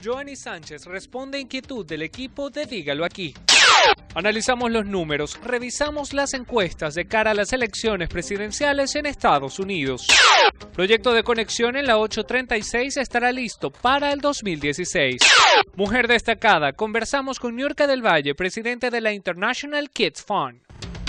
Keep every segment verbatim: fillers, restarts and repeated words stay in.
Joanny Sánchez responde a inquietud del equipo de Dígalo Aquí. Analizamos los números, revisamos las encuestas de cara a las elecciones presidenciales en Estados Unidos. Proyecto de conexión en la ocho treinta y seis estará listo para el dos mil dieciséis. Mujer destacada, conversamos con Niurka del Valle, presidente de la International Kids Fund.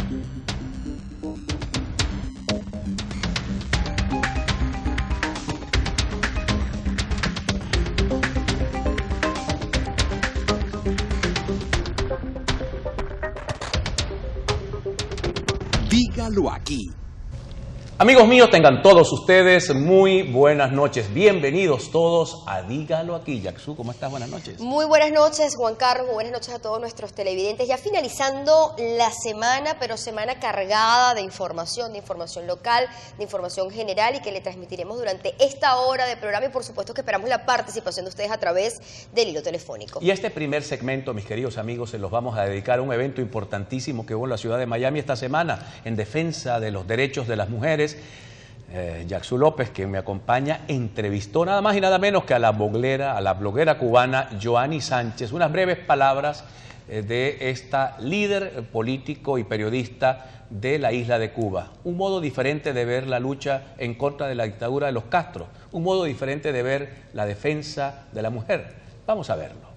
Dígalo Aquí. Amigos míos, tengan todos ustedes muy buenas noches. Bienvenidos todos a Dígalo Aquí. Yaxu, ¿cómo estás? Buenas noches. Muy buenas noches, Juan Carlos. Muy buenas noches a todos nuestros televidentes. Ya finalizando la semana, pero semana cargada de información, de información local, de información general y que le transmitiremos durante esta hora de programa y por supuesto que esperamos la participación de ustedes a través del hilo telefónico. Y este primer segmento, mis queridos amigos, se los vamos a dedicar a un evento importantísimo que hubo en la ciudad de Miami esta semana en defensa de los derechos de las mujeres. Eh, Yaxu López, que me acompaña, entrevistó nada más y nada menos que a la bloguera, a la bloguera cubana Joanny Sánchez. Unas breves palabras eh, de esta líder político y periodista de la isla de Cuba. Un modo diferente de ver la lucha en contra de la dictadura de los Castro. Un modo diferente de ver la defensa de la mujer. Vamos a verlo.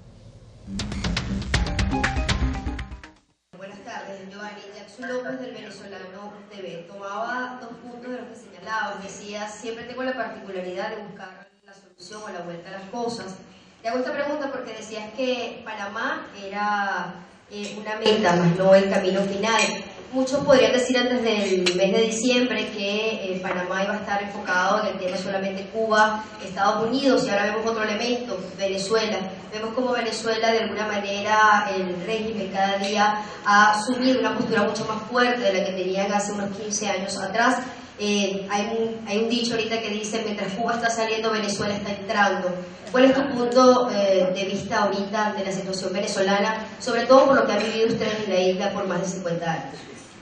Buenas tardes, Joanny. Yaxu López del Venezolano T V. Tomaba dos puntos de lo que señalabas. Decía, siempre tengo la particularidad de buscar la solución o la vuelta a las cosas. Te hago esta pregunta porque decías que Panamá era eh, una meta, más no el camino final. Muchos podrían decir antes del mes de diciembre que eh, Panamá iba a estar enfocado en el tema solamente Cuba, Estados Unidos, y ahora vemos otro elemento, Venezuela. Vemos como Venezuela, de alguna manera, el régimen cada día ha asumido una postura mucho más fuerte de la que tenían hace unos quince años atrás. Eh, hay, un, hay un dicho ahorita que dice, mientras Cuba está saliendo, Venezuela está entrando. ¿Cuál es tu punto eh, de vista ahorita de la situación venezolana, sobre todo por lo que han vivido ustedes en la isla por más de cincuenta años?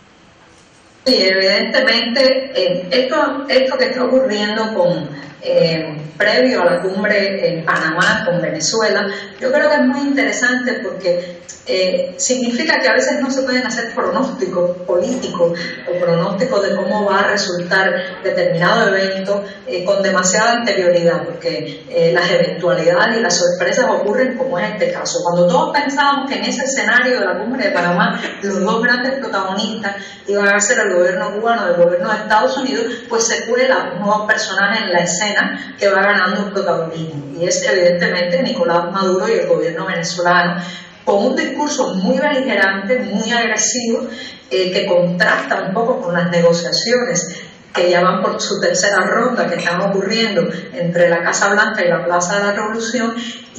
Sí, evidentemente, eh, esto, esto que está ocurriendo con, eh, previo a la cumbre en Panamá con Venezuela, yo creo que es muy interesante porque eh, significa que a veces no se pueden hacer pronósticos políticos o pronósticos de cómo va a resultar determinado evento eh, con demasiada anterioridad, porque eh, las eventualidades y las sorpresas ocurren como en este caso. Cuando todos pensábamos que en ese escenario de la cumbre de Panamá los dos grandes protagonistas iban a ser el gobierno cubano y el gobierno de Estados Unidos, pues se cuela un nuevo personaje en la escena que va ganando un protagonismo, y es evidentemente Nicolás Maduro y el gobierno venezolano, con un discurso muy beligerante, muy agresivo, eh, que contrasta un poco con las negociaciones que ya van por su tercera ronda, que están ocurriendo entre la Casa Blanca y la Plaza de la Revolución,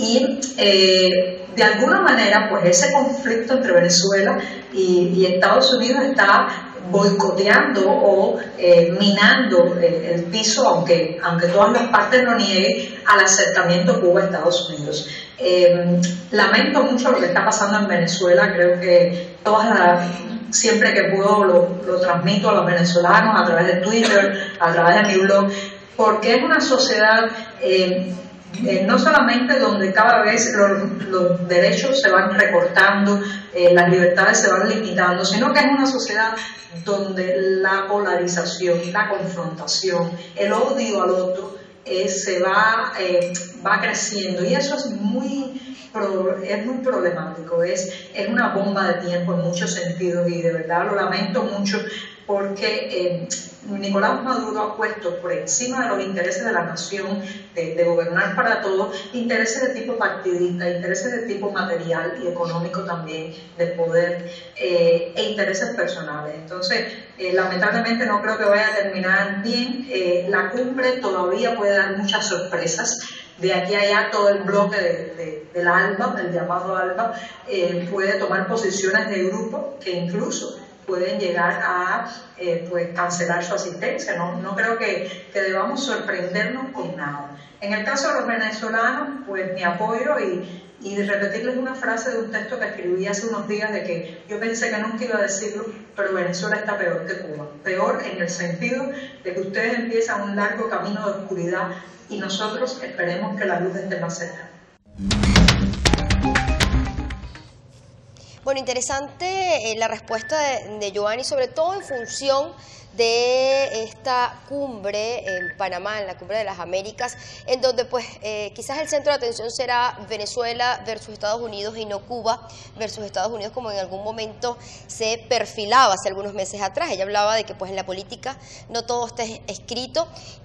y eh, de alguna manera pues ese conflicto entre Venezuela y, y Estados Unidos está boicoteando o eh, minando el, el piso, aunque, aunque todas las partes lo nieguen, al acercamiento Cuba-Estados Unidos. Eh, lamento mucho lo que está pasando en Venezuela. Creo que todas las, siempre que puedo lo, lo transmito a los venezolanos a través de Twitter, a través de mi blog, porque es una sociedad eh, Eh, no solamente donde cada vez los, los derechos se van recortando, eh, las libertades se van limitando, sino que es una sociedad donde la polarización, la confrontación, el odio al otro eh, se va, eh, va creciendo, y eso es muy, es muy problemático, es, es una bomba de tiempo en muchos sentidos, y de verdad lo lamento mucho porque eh, Nicolás Maduro ha puesto por encima de los intereses de la nación, de, de gobernar para todos, intereses de tipo partidista, intereses de tipo material y económico también, de poder, eh, e intereses personales. Entonces, eh, lamentablemente no creo que vaya a terminar bien. Eh, la cumbre todavía puede dar muchas sorpresas. De aquí a allá todo el bloque de, de, del ALBA, del llamado ALBA, eh, puede tomar posiciones de grupo que incluso pueden llegar a eh, pues cancelar su asistencia. No, no creo que, que debamos sorprendernos con nada. En el caso de los venezolanos, pues mi apoyo y, y repetirles una frase de un texto que escribí hace unos días, de que yo pensé que nunca iba a decirlo, pero Venezuela está peor que Cuba. Peor en el sentido de que ustedes empiezan un largo camino de oscuridad y nosotros esperemos que la luz esté más cerca. Bueno, interesante eh, la respuesta de, de Giovanni, sobre todo en función de esta cumbre en Panamá, en la Cumbre de las Américas, en donde pues eh, quizás el centro de atención será Venezuela versus Estados Unidos y no Cuba versus Estados Unidos, como en algún momento se perfilaba hace algunos meses atrás. Ella hablaba de que pues en la política no todo está escrito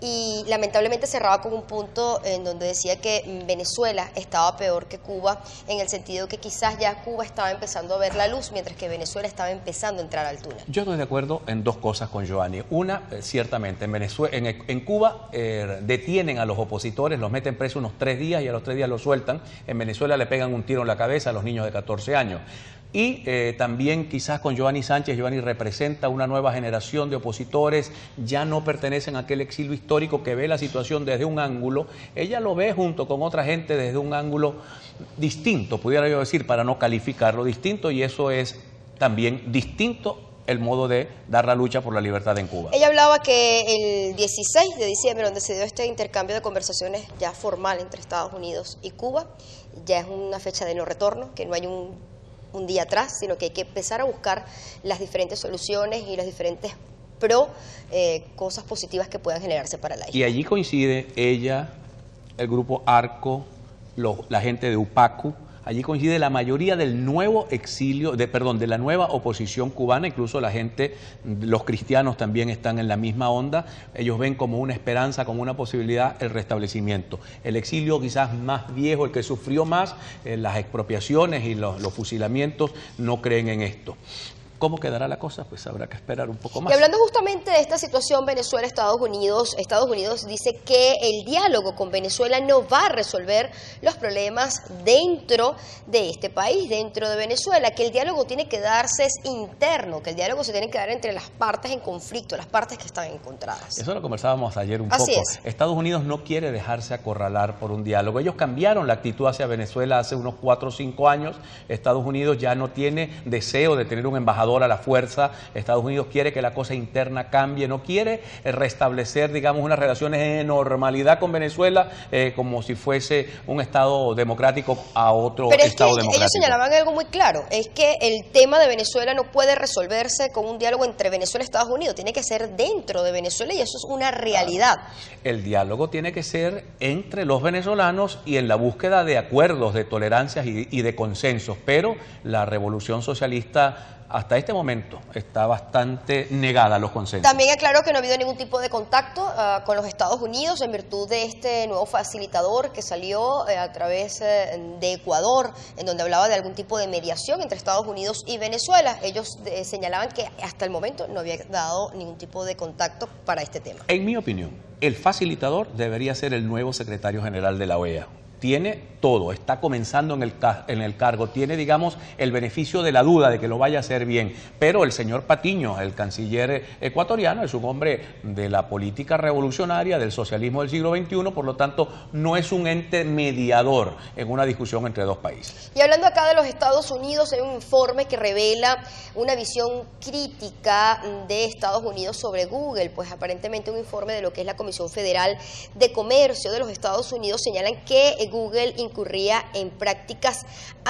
y lamentablemente cerraba con un punto en donde decía que Venezuela estaba peor que Cuba, en el sentido que quizás ya Cuba estaba empezando a ver la luz, mientras que Venezuela estaba empezando a entrar al túnel. Yo estoy de acuerdo en dos cosas con Giovanni. Una, eh, ciertamente, en, Venezuela, en, en Cuba eh, detienen a los opositores, los meten presos unos tres días y a los tres días los sueltan. En Venezuela le pegan un tiro en la cabeza a los niños de catorce años. Y eh, también quizás con Giovanni Sánchez, Giovanni representa una nueva generación de opositores, ya no pertenecen a aquel exilio histórico que ve la situación desde un ángulo. Ella lo ve junto con otra gente desde un ángulo distinto, pudiera yo decir, para no calificarlo distinto, y eso es también distinto el modo de dar la lucha por la libertad en Cuba. Ella hablaba que el dieciséis de diciembre, donde se dio este intercambio de conversaciones ya formal entre Estados Unidos y Cuba, ya es una fecha de no retorno, que no hay un, un día atrás, sino que hay que empezar a buscar las diferentes soluciones y las diferentes pro, eh, cosas positivas que puedan generarse para la isla. Y allí coincide ella, el grupo ARCO, lo, la gente de UPACU. Allí coincide la mayoría del nuevo exilio, de, perdón, de la nueva oposición cubana, incluso la gente, los cristianos también están en la misma onda. Ellos ven como una esperanza, como una posibilidad el restablecimiento. El exilio quizás más viejo, el que sufrió más, eh, las expropiaciones y los, los fusilamientos, no creen en esto. ¿Cómo quedará la cosa? Pues habrá que esperar un poco más. Y hablando justamente de esta situación Venezuela-Estados Unidos, Estados Unidos dice que el diálogo con Venezuela no va a resolver los problemas dentro de este país, dentro de Venezuela, que el diálogo tiene que darse interno, que el diálogo se tiene que dar entre las partes en conflicto, las partes que están encontradas. Eso lo conversábamos ayer un Así poco. es. Estados Unidos no quiere dejarse acorralar por un diálogo. Ellos cambiaron la actitud hacia Venezuela hace unos cuatro o cinco años. Estados Unidos ya no tiene deseo de tener un embajador a la fuerza. Estados Unidos quiere que la cosa interna cambie, no quiere restablecer, digamos, unas relaciones de normalidad con Venezuela eh, como si fuese un Estado democrático a otro Pero es Estado que democrático. ellos señalaban algo muy claro, es que el tema de Venezuela no puede resolverse con un diálogo entre Venezuela y Estados Unidos, tiene que ser dentro de Venezuela y eso es una realidad. El diálogo tiene que ser entre los venezolanos y en la búsqueda de acuerdos, de tolerancias y, y de consensos, pero la revolución socialista hasta este momento está bastante negada a los consensos. También aclaró que no ha habido ningún tipo de contacto uh, con los Estados Unidos en virtud de este nuevo facilitador que salió eh, a través eh, de Ecuador, en donde hablaba de algún tipo de mediación entre Estados Unidos y Venezuela. Ellos eh, señalaban que hasta el momento no había dado ningún tipo de contacto para este tema. En mi opinión, el facilitador debería ser el nuevo secretario general de la O E A. Tiene todo, está comenzando en el, en el cargo, tiene, digamos, el beneficio de la duda de que lo vaya a hacer bien, pero el señor Patiño, el canciller ecuatoriano, es un hombre de la política revolucionaria, del socialismo del siglo veintiuno, por lo tanto, no es un ente mediador en una discusión entre dos países. Y hablando acá de los Estados Unidos, hay un informe que revela una visión crítica de Estados Unidos sobre Google, pues aparentemente un informe de lo que es la Comisión Federal de Comercio de los Estados Unidos señalan que Google incurría en prácticas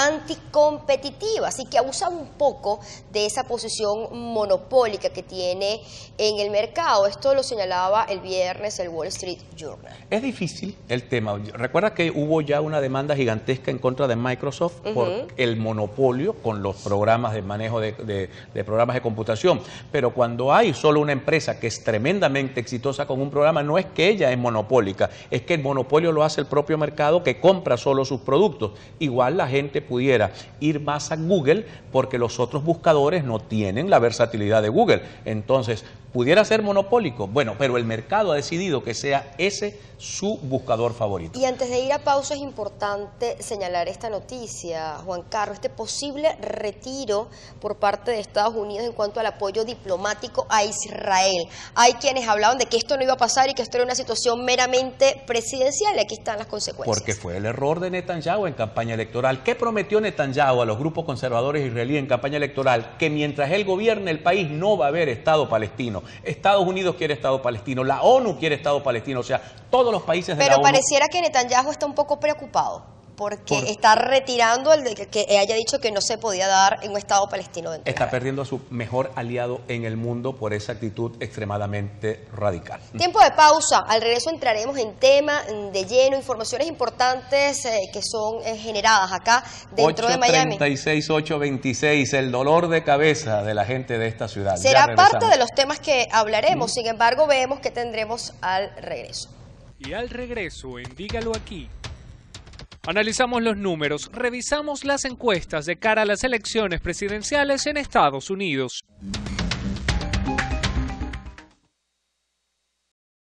anticompetitivas y que abusa un poco de esa posición monopólica que tiene en el mercado. Esto lo señalaba el viernes el Wall Street Journal. Es difícil el tema. Recuerda que hubo ya una demanda gigantesca en contra de Microsoft uh-huh. por el monopolio con los programas de manejo de, de, de programas de computación. Pero cuando hay solo una empresa que es tremendamente exitosa con un programa, no es que ella es monopólica, es que el monopolio lo hace el propio mercado que compra solo sus productos. Igual la gente pudiera ir más a Google porque los otros buscadores no tienen la versatilidad de Google. Entonces, ¿pudiera ser monopólico? Bueno, pero el mercado ha decidido que sea ese su buscador favorito. Y antes de ir a pausa es importante señalar esta noticia, Juan Carlos, este posible retiro por parte de Estados Unidos en cuanto al apoyo diplomático a Israel. Hay quienes hablaban de que esto no iba a pasar y que esto era una situación meramente presidencial y aquí están las consecuencias. Porque fue el error de Netanyahu en campaña electoral. ¿Qué prometió Netanyahu a los grupos conservadores israelíes en campaña electoral? Que mientras él gobierne el país no va a haber Estado palestino. Estados Unidos quiere Estado palestino, la ONU quiere Estado palestino, o sea, todos los países de Pero la ONU... pareciera que Netanyahu está un poco preocupado. porque Por... está retirando el de que, que haya dicho que no se podía dar en un Estado palestino dentro de Está Israel. perdiendo a su mejor aliado en el mundo por esa actitud extremadamente radical. Tiempo de pausa. Al regreso entraremos en tema de lleno, informaciones importantes eh, que son eh, generadas acá dentro de Miami. ocho treinta y seis, ocho veintiséis, el dolor de cabeza de la gente de esta ciudad. Será parte de los temas que hablaremos, mm. sin embargo vemos que tendremos al regreso. Y al regreso en Dígalo Aquí, analizamos los números, revisamos las encuestas de cara a las elecciones presidenciales en Estados Unidos.